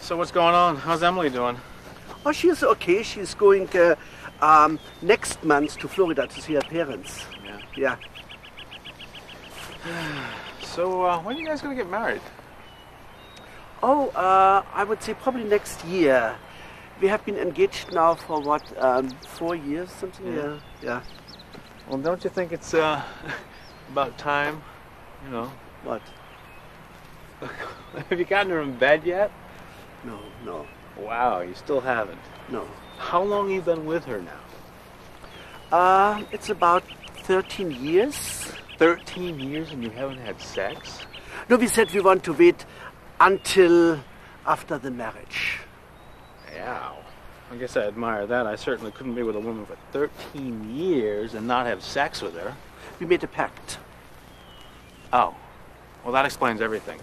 So what's going on? How's Emily doing? Oh, she's okay. She's going next month to Florida to see her parents. Yeah. So when are you guys going to get married? Oh, I would say probably next year. We have been engaged now for, 4 years, something? Yeah. Well, don't you think it's about time, you know? What? Have you gotten her in bed yet? No. Wow, you still haven't? No. How long have you been with her now? It's about 13 years. 13 years and you haven't had sex? No, we said we want to wait until after the marriage. Yeah. I guess I admire that. I certainly couldn't be with a woman for 13 years and not have sex with her. We made a pact. Oh. Well, that explains everything.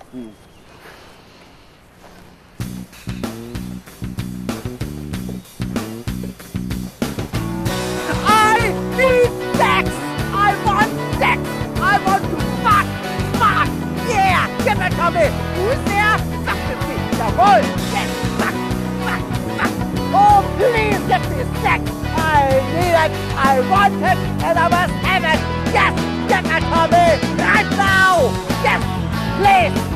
I need sex! I want sex! I want to fuck! Yeah! Give it to me! Who is there? Fuck with me! Jawohl! Yes! Fuck! Oh, please get me sex! I need it! I want it! And I must have it! Yes! Get it to me! Right now! Yes! Please!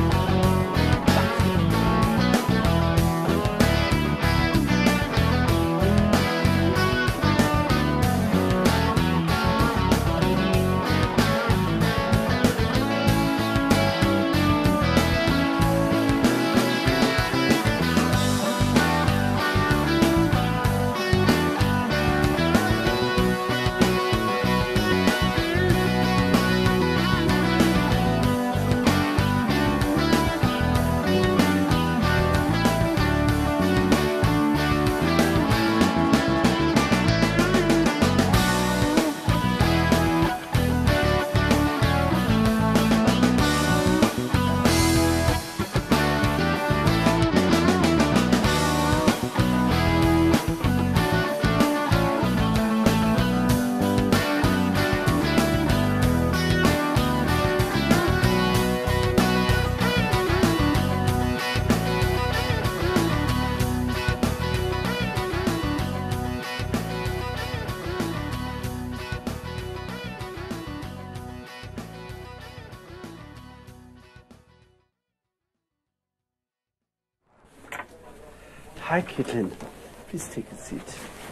Hi, Caitlin. Please take a seat.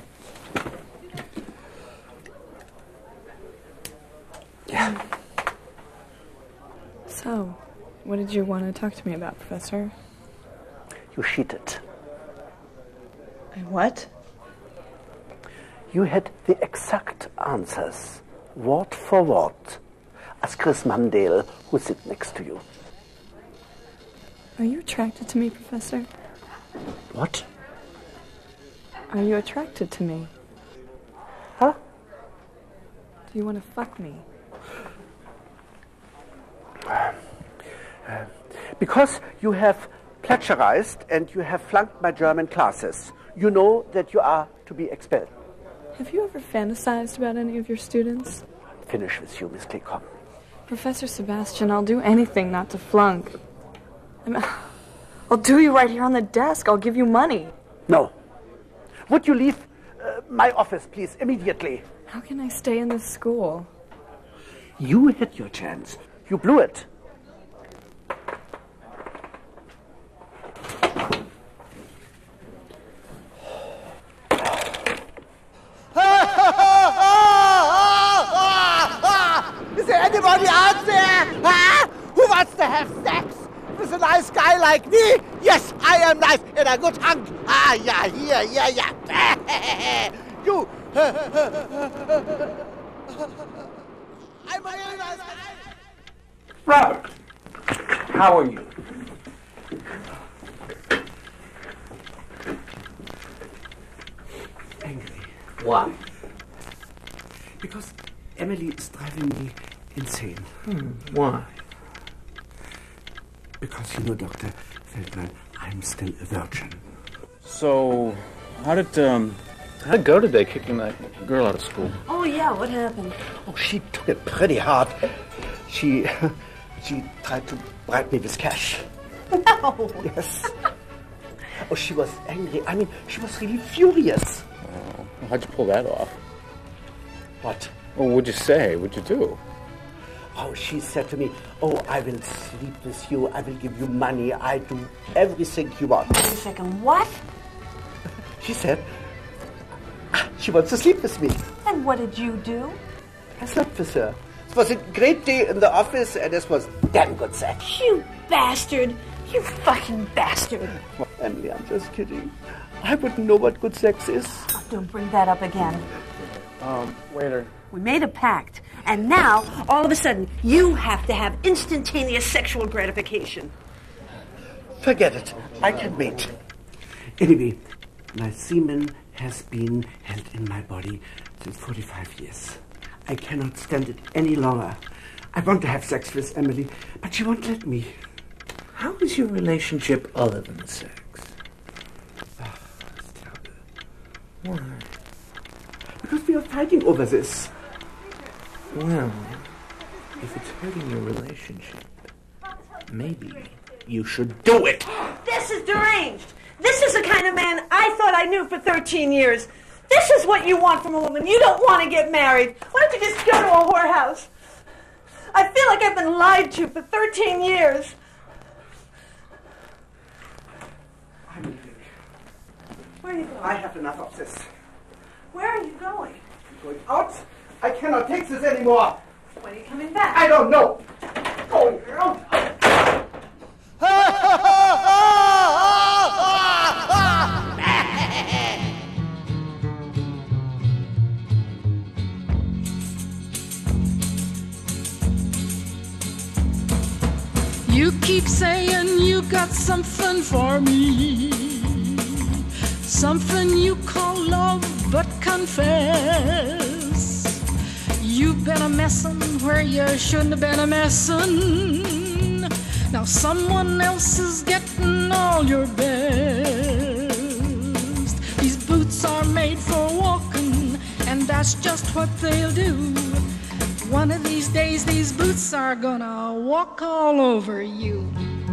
Yeah. So, what did you want to talk to me about, Professor? You cheated. I what? You had the exact answers, word for word, as Chris Mandel, who sits next to you. Are you attracted to me, Professor? What? Are you attracted to me? Huh? Do you want to fuck me? Because you have plagiarized and you have flunked my German classes, you know that you are to be expelled. Have you ever fantasized about any of your students? Finish with you, Miss Klickham. Professor Sebastian, I'll do anything not to flunk. I'll do you right here on the desk. I'll give you money. No. Would you leave my office, please, immediately? How can I stay in this school? You had your chance. You blew it. Is there anybody out there? Who wants to have sex with a nice guy like me? Yes, I am nice and a good hunk. Yeah. You. I'm a really nice guy. Robert, how are you? Angry. Why? Because Emily is driving me insane. Why? Because you know, Dr. Feldman, I'm still a virgin. So, how'd it go today, kicking that girl out of school? Oh, yeah, what happened? Oh, she took it pretty hard. She tried to bribe me with cash. No. Yes. Oh, she was angry. I mean, she was really furious. Oh, how'd you pull that off? What? Well, what'd you say? What'd you do? Oh, she said to me, oh, I will sleep with you. I will give you money. I do everything you want. Wait a second, what? She said she wants to sleep with me. And what did you do? I slept with her. It was a great day in the office, and this was damn good sex. You bastard! You fucking bastard! Oh, Emily, I'm just kidding. I wouldn't know what good sex is. Oh, don't bring that up again. Waiter. We made a pact, and now, all of a sudden, you have to have instantaneous sexual gratification. Forget it. I can wait. Anyway, my semen has been held in my body since 45 years. I cannot stand it any longer. I want to have sex with Emily, but she won't let me. How is your relationship other than sex? Oh, it's terrible. Why? Because we are fighting over this. Well, if it's hurting your relationship, maybe you should do it. This is deranged! This is the kind of man I thought I knew for 13 years. This is what you want from a woman. You don't want to get married. Why don't you just go to a whorehouse? I feel like I've been lied to for 13 years. I will think. Where are you going? I have enough of this. Where are you going? I'm going out. I cannot take this anymore. When are you coming back? I don't know. Going out. You keep saying you got something for me, something you call love, but confess you've been a messin' where you shouldn't have been a messin'. Now someone else is getting all your best. These boots are made for walking, and that's just what they'll do. One of these days, these boots are gonna walk all over you.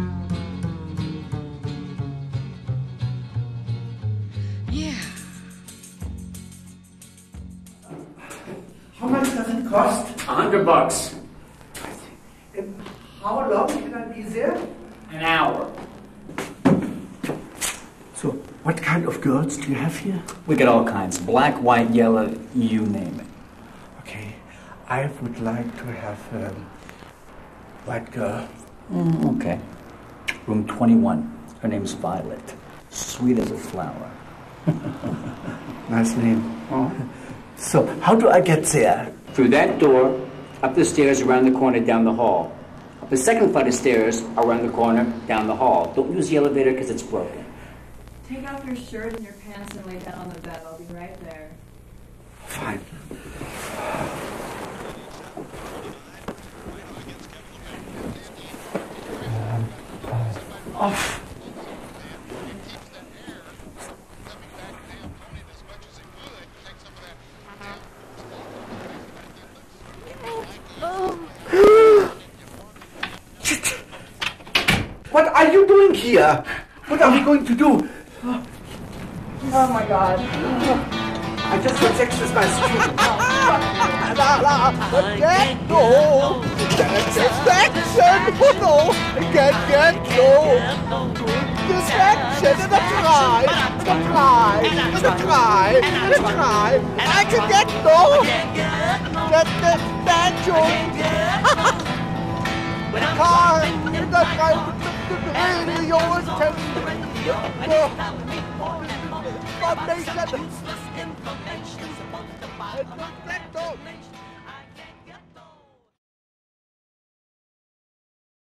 Yeah. How much does it cost? $100. And how long can I be there? An hour. So, what kind of girls do you have here? We got all kinds. Black, white, yellow, you name it. Okay, I would like to have a white girl. Okay. Room 21. Her name's Violet. Sweet as a flower. Nice name. Oh. So, how do I get there? Through that door, up the stairs, around the corner, down the hall. Up the second flight of stairs, around the corner, down the hall. Don't use the elevator because it's broken. Take off your shirt and your pants and lay down on the bed. I'll be right there. Fine. Off. What are you doing here? What are we going to do? Oh my God. I just had sex with my student. Get no! Distraction! Oh no! Get no! Distraction and a try! And a try! And a try! And a try! I can get no! Get the statue! Car! And the radio is telling information!